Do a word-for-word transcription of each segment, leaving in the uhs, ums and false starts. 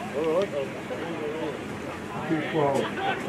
two twelve.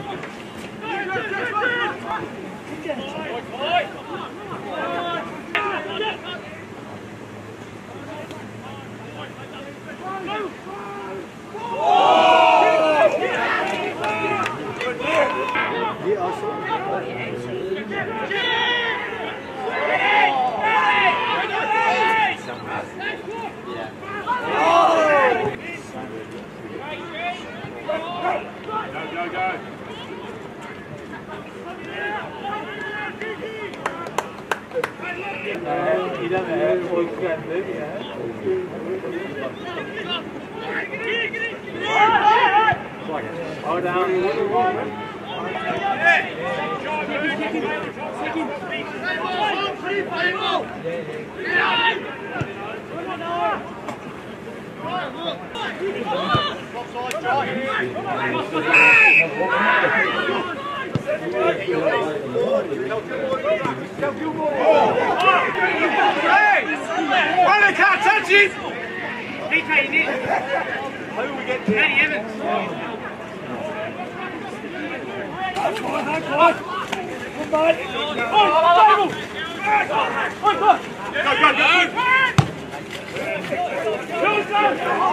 Hold down. Run it, can't touch it! He taking it. Who will we get to? Danny Evans. That's fine, that's fine. Good man. Oh, Fable! Go, go, go! Go, go!